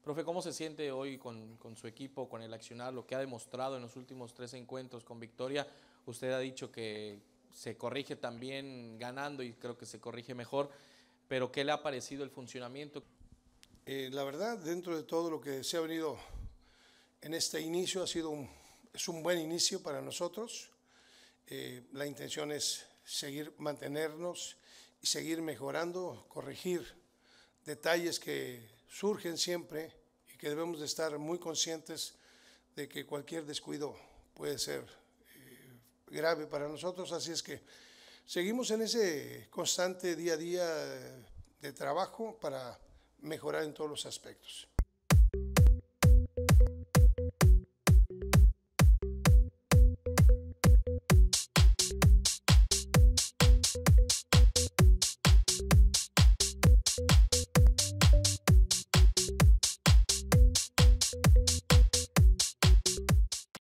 Profe, ¿cómo se siente hoy con su equipo, con el accionar, lo que ha demostrado en los últimos 3 encuentros con victoria? Usted ha dicho que se corrige también ganando y creo que se corrige mejor, pero ¿qué le ha parecido el funcionamiento? La verdad, dentro de todo lo que se ha venido en este inicio, es un buen inicio para nosotros. La intención es seguir mantenernos y seguir mejorando, corregir detalles que surgen siempre y que debemos de estar muy conscientes de que cualquier descuido puede ser grave para nosotros. Así es que seguimos en ese constante día a día de trabajo para mejorar en todos los aspectos.